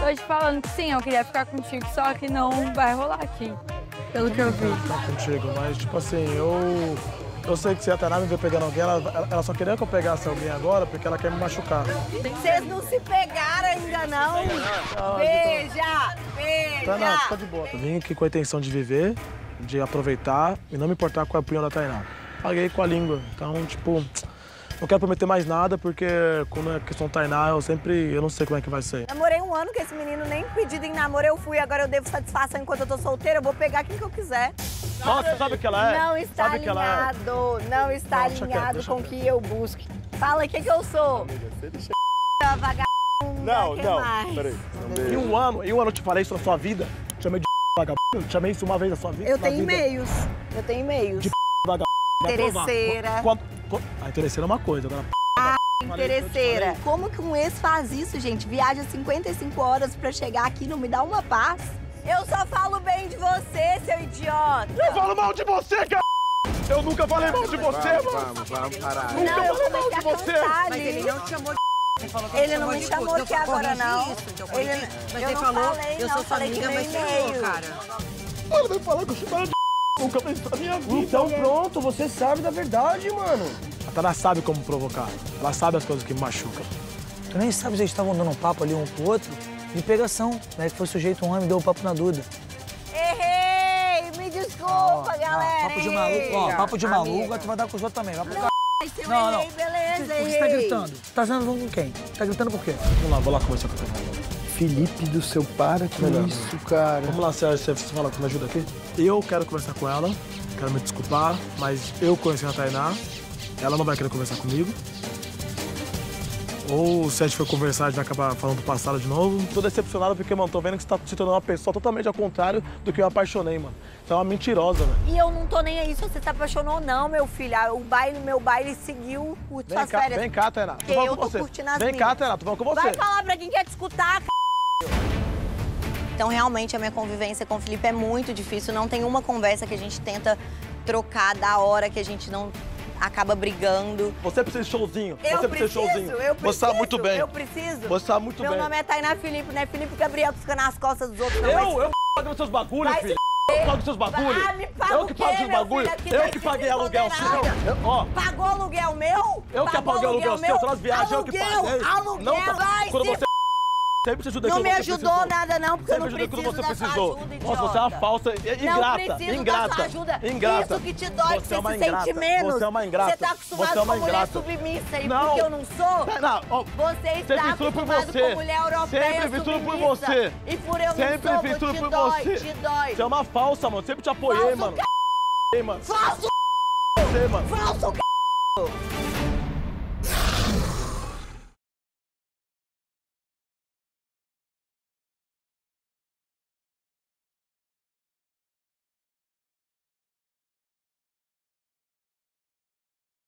Tô te falando que sim, eu queria ficar contigo, só que não vai rolar aqui, pelo que eu vi. Ficar contigo, mas tipo assim, eu sei que se a Tainá me ver pegando alguém, ela só queria que eu pegasse alguém agora porque ela quer me machucar. Vocês não se pegaram ainda, não? Beija! Beija! Tainá, fica de boa. Eu vim aqui com a intenção de viver, de aproveitar e não me importar com a opinião da Tainá. Paguei com a língua, então, tipo, não quero prometer mais nada, porque quando é questão Tainá, eu não sei como é que vai ser. Namorei um ano com esse menino, nem pedido em namoro eu fui, agora eu devo satisfação enquanto eu tô solteira, eu vou pegar quem que eu quiser. Nossa, sabe o que ela é? Não está sabe alinhado, não está alinhado com o que eu busco. Fala, o que eu sou? Vagabunda, Não, que não, mais? peraí. Em um ano eu te falei isso na sua vida? Chamei de vagabunda? Eu chamei isso uma vez na sua vida? Eu tenho e-mails, De vagabunda. Interesseira. A interesseira é uma coisa, agora... Interesseira. Como que um ex faz isso, gente? Viaja 55 horas pra chegar aqui e não me dá uma paz? Eu só falo bem de você, seu idiota. Eu falo mal de você, cara! Eu nunca falei mal de você, mano! Vamos parar. Nunca Não, eu falei mal vou de ficar você! cansada Mas ali. ele não te chamou de Ele não me chamou aqui agora, não. Mas eu ele não falou, falei, eu não, sou sua falei amiga, que mas no você e-mail. falou, cara. Ela vai falar que eu chamo ela de nunca pensei na minha vida. Então pronto, você sabe da verdade, mano. A Tainá sabe como provocar. Ela sabe as coisas que me machucam. Tu nem sabe se eles estavam dando um papo ali um pro outro de pegação, né? Que foi sujeito um homem e deu um papo na Duda. Errei! Me desculpa, galera. Papo de maluco, ó, papo de maluco, agora tu vai dar com os outros também. Vai pro caralho. Se eu Não, errei, beleza, Por que errei. você tá gritando? Tá dando com quem? Tá gritando por quê? Vamos lá, vou lá conversar com a Tainá. Felipe do seu, para com Melhor. isso, cara. Vamos lá, você fala que me ajuda aqui? Eu quero conversar com ela, quero me desculpar, mas eu conheci a Tainá, ela não vai querer conversar comigo. Ou se a gente for conversar, a gente vai acabar falando do passado de novo. Tô decepcionado porque, mano, tô vendo que você tá se tornando uma pessoa totalmente ao contrário do que eu apaixonei, mano. Você é uma mentirosa, velho. E eu não tô nem aí se você se apaixonou ou não, meu filho. Meu baile seguiu suas férias. Vem cá, Tainá. Porque eu tô curtindo as Vem cá, minhas. Tainá, tô falando com você. Vai falar pra quem quer te escutar, c... Então, realmente, a minha convivência com o Felipe é muito difícil. Não tem uma conversa que a gente tenta trocar da hora que a gente não acaba brigando. Você precisa de showzinho. Eu Você preciso, precisa de showzinho. eu preciso. Você sabe muito bem. Eu preciso. Você sabe muito Meu bem. nome é Tainá Felipe, não é Felipe Gabriel que fica nas costas dos outros. Não, Eu pago seus bagulhos, Vai filho. Eu pago seus bagulhos. Ah, me paga Eu o que quê, pago seus meu bagulhos. filho? Aqui Eu não que existe paguei aluguel seu. nada. Ó, Pagou aluguel meu? eu que Pagou paguei aluguel seu, todas as viagens, eu que paguei. Aluguel, Não, tá- vai quando se você sempre te ajudei Não quando me você ajudou precisou. nada não, porque eu não Sempre ajudei preciso quando você da precisou. sua ajuda, Nossa, você é uma idiota. falsa, Não ingrata, preciso ingrata, da sua ajuda. ingrata. Isso que te dói, que Você é uma você se ingrata. sente menos. Você é uma ingrata. Você tá acostumado Você é uma com mulher ingrata. submissa e Não. porque eu não sou? Não, ó, Você está sempre fiz tudo por acostumado você. com mulher europeia Sempre fiz tudo por submissa. você. E por eu Sempre não fiz sou, tudo te por dói, você. te dói. Você é uma falsa, mano. Sempre te apoiei, Falso, mano. Mano. Falso, Você, mano. falso,